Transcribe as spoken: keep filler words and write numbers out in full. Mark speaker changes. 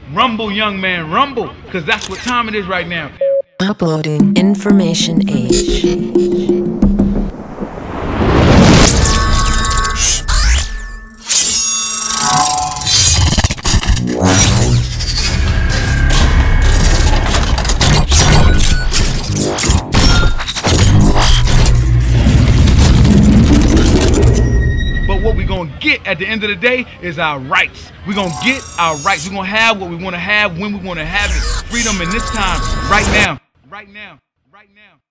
Speaker 1: Rumble, young man, rumble, because that's what time it is right now.
Speaker 2: Uploading information age.
Speaker 1: But what we're gonna get at the end of the day is our rights. We're gonna get our rights. We're gonna have what we wanna have when we wanna have it. Freedom in this time, right now. Right now. Right now.